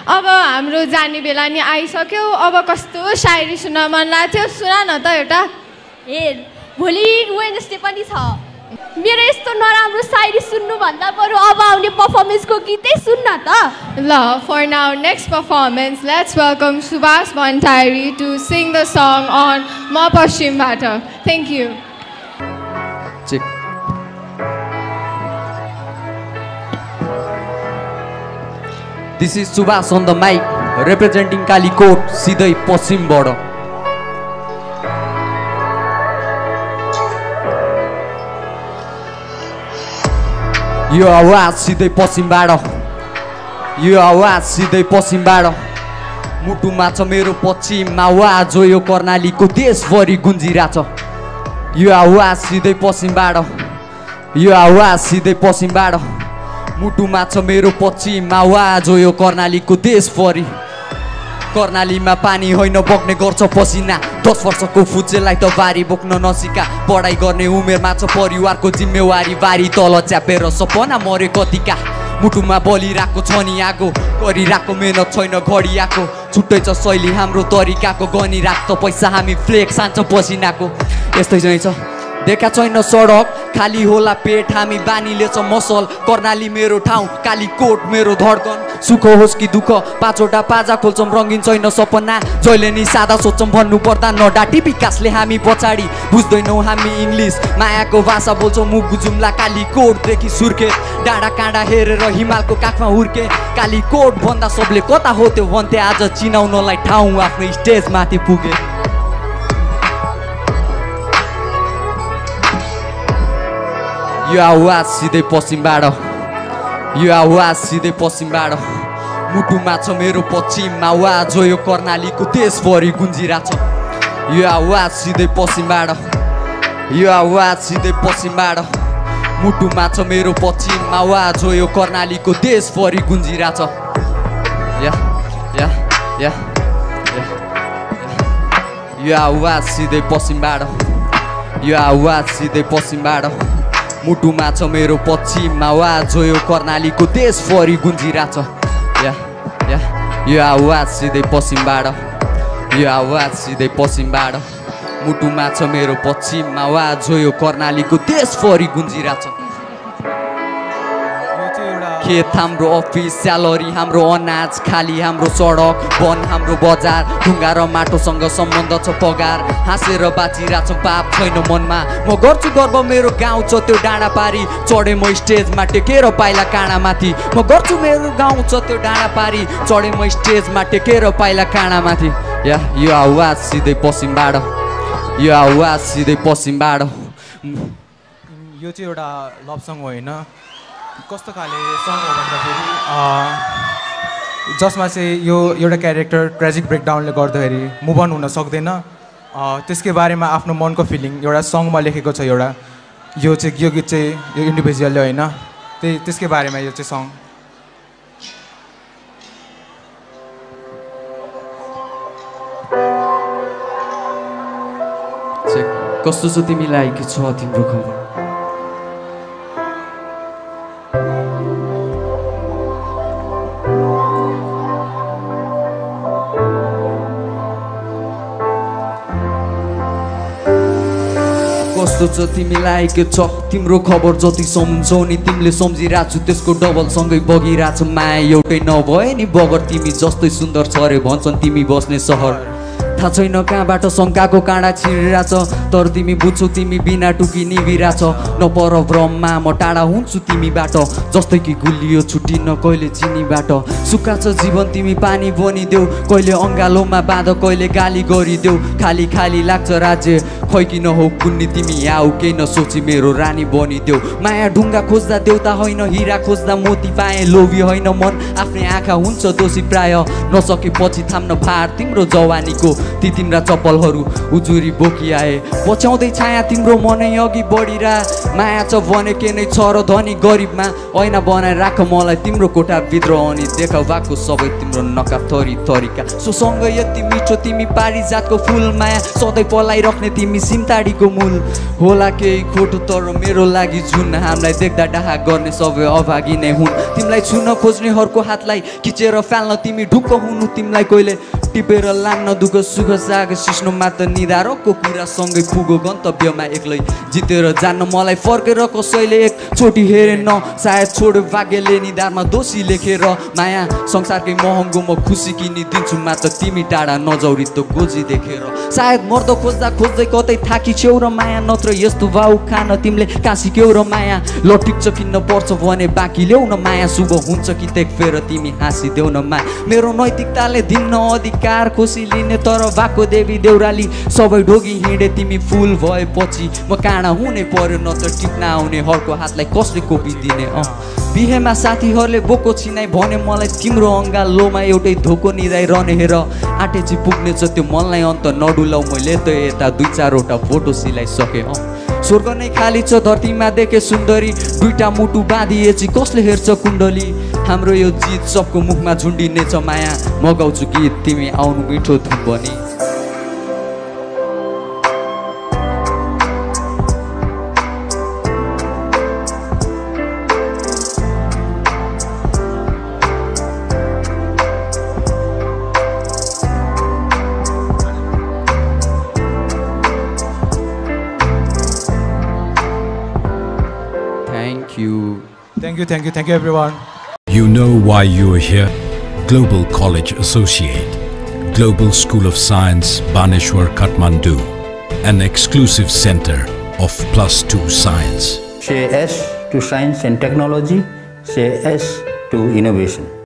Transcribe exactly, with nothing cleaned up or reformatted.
अब हाम्रो जाने बेला नि आइसक्यो अब कस्तो शायरी सुन्न मन लाग्थ्यो सुना न त एउटा हेर भोलि वेडनेसडे पनि छ मेरो यस्तो नराम्रो शायरी सुन्नु भन्दा बरु अब आउने परफर्मेन्सको गीतै सुन्न त ल for now next performance let's welcome Subhash Bhandari to sing the song on Ma Paschimबाट thank you Check. This is Subhash on the mic representing Kalikot सिधै पश्चिमबाट यो आवाज सिधै पश्चिमबाट यो आवाज सिधै पश्चिमबाट मुटुमा छ मेरो पश्चिम आवाज जो यो कर्णालीको देशभरि गुन्जिरहेछ यो आवाज सिधै पश्चिमबाट यो आवाज सिधै पश्चिमबाट मुटुमा छ मेरो पश्चिम आवाज हो यो कर्णालीको देशभरि कर्णालीमा पानी होइन बग्ने गर्छ पसिना दस वर्षको फुच्चेलाई त बारी बोक्न नसिका पढाइ गर्ने उमेरमा छ परिवारको जिम्मेवारी बारी तल च्यापेर सपना मरे कतिका मुटुमा बलिरहेको छ नि आगो गरिरहेको मेहनत छैन घडियाको छुट्टै छ शैली हाम्रो तरिकाको गनिराख त पैसा हामी फ्लेक्स हान्छ पसिनाको यस्तै चाहिँ छ देखा छैन सडक खाली होला पेट हामी बानीले छ मसल कर्णाली मेरो ठाउँ कालीकोट मेरो धड्कन सुख होस् कि दुःख पाँचवटा पाजा खोल्छौँ रङ्गिन छैन सपना जहिले नि सादा सोच्छौँ भन्नु पर्दा नडाटी विकासले हामी पछाडि बुझ्दैनौँ हामी इङ्ग्लिस मायाको भाषा बोल्छौँ मुगु जुम्ला कालीकोटदेखि सुर्खेत डाँडा काँडा हेरेर हिमालको काखमा हुर्के कालीकोट भन्दा सबले कता हो त्यो भन्थे आज चिनाउनलाई ठाउँ आफ्नो स्टेज माथि पुगे यो आवाज सिधै पश्चिमबाट यो आवाज सिधै पश्चिमबाट मुटुमा छ मेरो पश्चिम आवाज हो यो कर्णालीको देशभरि गुन्जिरहेछ यो आवाज सिधै पश्चिमबाट यो आवाज सिधै पश्चिमबाट मुटुमा छ मेरो पश्चिम आवाज हो यो कर्णालीको देशभरि गुन्जिरहेछ या या या यो आवाज सिधै पश्चिमबाट यो आवाज सिधै पश्चिमबाट मुटुमा छ मेरो पश्चिम आवाज हो यो कर्णालीको देशभरि गुन्जिरहेछ या या यो आवाज सिधै पश्चिमबाट यो आवाज सिधै पश्चिमबाट मुटुमा छ मेरो पश्चिम आवाज हो यो कर्णालीको देशभरि गुन्जिरहेछ खेत हाम्रो अफिस स्यालेरी हाम्रो अनाज खाली हाम्रो सडक वन हाम्रो बजार ढुङ्गा र माटोसँग सम्बन्ध छ पगार हाँसेर बाँचिरहेछौँ पाप छैन मनमा म गर्छु गर्व मेरो गाउँ छ त्यो डाँडा पारी चढे म स्टेजमा टेकेर पाइला काँडामाथि म गर्छु मेरो गाउँ छ त्यो डाँडा पारी चढे म स्टेजमा टेकेर पाइला काँडामाथि या यो आवाज सिधै पश्चिमबाट यो आवाज सिधै पश्चिमबाट यो चाहिँ एउटा लभ सङ होइन कस्तो खाले सङ हो भन्दाखेरि जसमा चाहिँ यो एउटा क्यारेक्टर ट्रेजिक ब्रेकडाउनले गर्दाखेरि मुभ अन हुन सक्दैन त्यसकै बारेमा आफ्नो मनको फिलिङ एउटा सङमा लेखेको छ एउटा यो चाहिँ यो गीत चाहिँ यो इन्डिभिजुअलले होइन त्यही त्यसकै बारेमा यो चाहिँ सङ कस्तो छ तिमीलाई के छ तिम्रो खबर कस्तो छ तिमीलाई के छ तिम्रो खबर जति सम्झौ नि तिमीले सम्झिरहेको छु त्यसको डबल सँगै बगिरहेछ माया एउटै नभए नि बगर तिमी जस्तै सुन्दर छ अरे भन्छन् तिमी बस्ने सहर थाहा छैन कहाँबाट शङ्काको काँडा छिरिरहेछ तर तिमी बुझ्छौ तिमी बिना टुकी निभिरहेछ नपर भ्रममा म टाढा हुन्छु तिमीबाट जस्तै कि गुलियो छुट्टिन कहिले चिनीबाट सुक्खा छ जीवन तिमी पानी बनिदेऊ कहिले अङ्गालोमा बाँध कहिले गाली गरिदेऊ खाली खाली लाग्छ राज्य खै किन हो कुन्नी तिमी आऊ केही नसोची मेरो रानी बनिदेऊ माया ढुङ्गा खोज्दा देउता होइन हिरा खोज्दा मोती पाएँ लोभी होइन मन आफ्नै आँखा हुन्छ दोषी प्राय नसकेपछि थाम्न भार तिम्रो जवानीको ती तिम्रा चप्पलहरू उजुरी बोकी आए पछ्याउँदै छाया तिम्रो मनै अघि बढिरा माया छ भने के नै छ र धनी गरिबमा ऐना बनाएर राख मलाई तिम्रो कोठाभित्र अनि देखाउ भएको सबै तिम्रो नकाब थरी थरीका सोसँग यति मिठो तिमी पारिजातको फुल माया सधैँ पलाइराख्ने तिमी सिमताडीको मूल होला केही खोटो तर मेरो लागि जुन हामीलाई देख्दा डाहा गर्ने सबै अभागी नै हुन् तिमीलाई छुन खोज्नेहरूको हातलाई खिचेर फाल्न तिमी ढुक्क हुनु तिमीलाई कोहीले टिपेर लान्न दुःख सुख साग सिस्नो मात्र निधारकको कुरा सँगै पुगो गन्तव्यमा एक्लै जितेर जान्न मलाई फर्केर कसैले एक चोटि हेरेन सायद छोड्यो भाग्यले निधारमा दोषी लेखेर माया संसारकै महँगो म खुसी किनिदिन्छु मात्र तिमी टाढा नजौरी त गोजी देखेर सायद मर्द खोज्दा खोज्दै कतै थाकी छेउ र माया नत्र यस्तो भाउ खान तिमीले काँसी क्यौ र माया ल ठिक छ किन्न पर्छ भने बाँकी ल्याउ न माया शुभ हुन्छ कि तेक फेर तिमी हाँसिदेऊ न माया मेरो नैतिकताले दिन्न अधिकार खुसी लिने तर भएको देवी देउराली सबै ढोगी हिँडे तिमी फुल भएपछि म काँडा हुने पर्यो नत्र टिप्न आउने हरको हातलाई कसले कोपिदिने अँ बिहेमा साथीहरूले बोको छिनाइ भने मलाई तिम्रो अङ्गालोमा एउटै धोको निदाइरहने हेर आँटेची पुग्नेछ त्यो मनलाई अन्त नडुलाउ मैले त यता दुई चारवटा फोटो सिलाइसकेँ अँ स्वर्ग नै खाली छ धरतीमा देखे सुन्दरी दुईटा मुटु बाँधिएछि कसले हेर्छ कुण्डली हाम्रो यो जित सबको मुखमा झुन्डिनेछ माया मगाउँछु गीत तिमी आउनु मिठो धुन बनी Thank you. Thank you, thank you, thank you everyone. You know why you are here. Global College Associate, Global School of Science, Baneshwar, Kathmandu, an exclusive center of plus two science. Say yes to science and technology, say yes to innovation.